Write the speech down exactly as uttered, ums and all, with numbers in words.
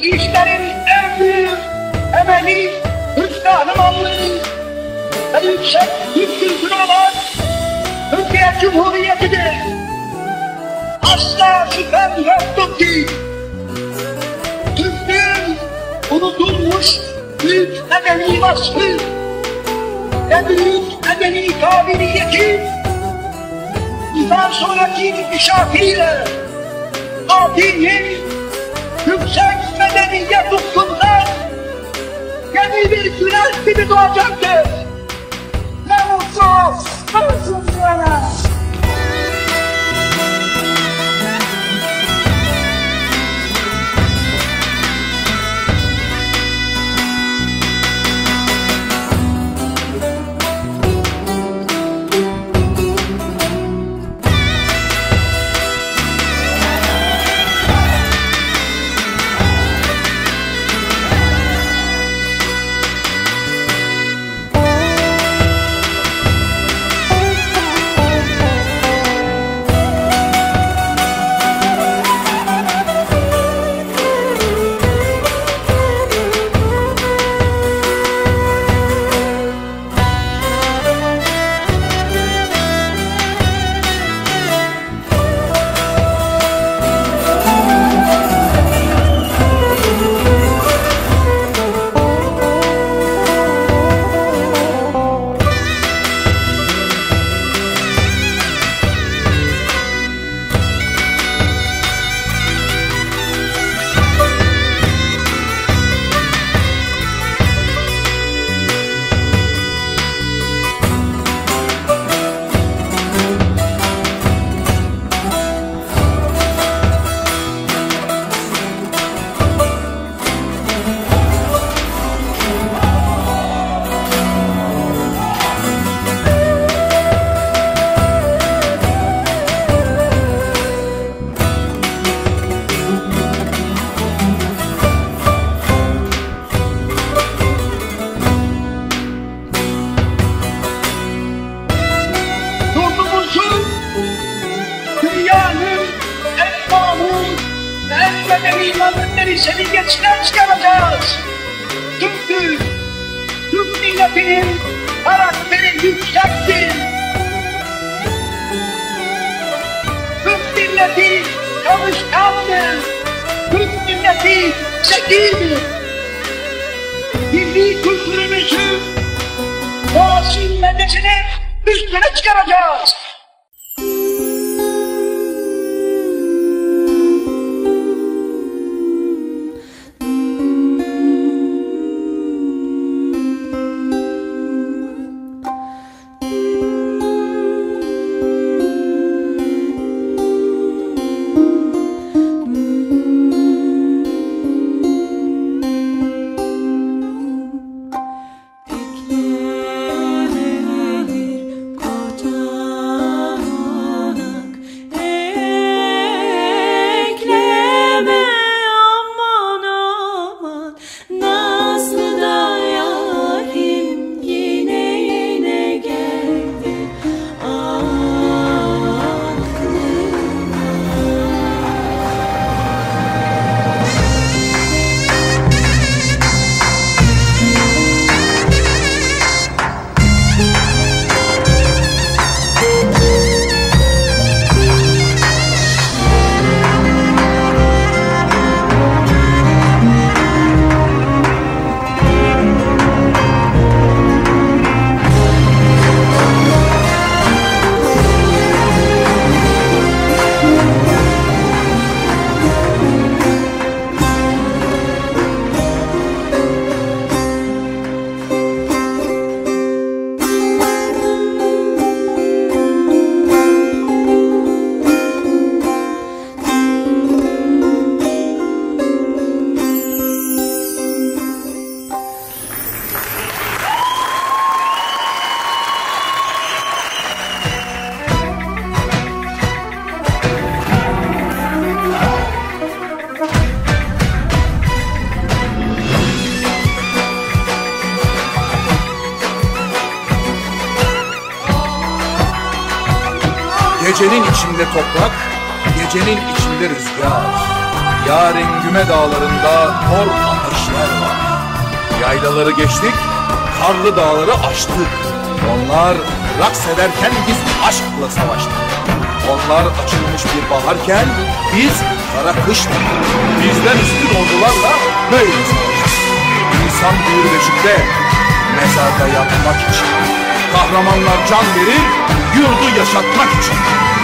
işlerin en büyük temeli Türk kahramanlığı ve yüksek Türk kültürü olan Türkiye Cumhuriyeti'dir. Asla şüphem yoktur ki Türklüğün unutulmuş büyük medeni vasfı ve büyük medeni kabiliyeti bizden sonraki inkişafıyla Fatih'in yüksek medeniyet ufkundan yeni bir güneş gibi doğacaktır. Ne mutlu, ne mutlu sana. Seni geçten çıkaracağız. Çünkü Türk milletinin karakteri yüksektir. Türk milleti çalışkandır. Türk milleti zekidir. Milli kültürümüzü doğasının medyasını üstüne çıkaracağız. Gecenin içinde toprak, gecenin içinde rüzgar. Yarın Güme dağlarında mor ateşler var. Yaylaları geçtik, karlı dağları aştık. Onlar raks ederken biz aşkla savaştık. Onlar açılmış bir baharken biz kara kıştık. Bizden üstün ordularla böyle savaştık. İnsan büyür beşikte, mezarda yatmak için. Kahramanlar can verir, yurdu yaşatmak için.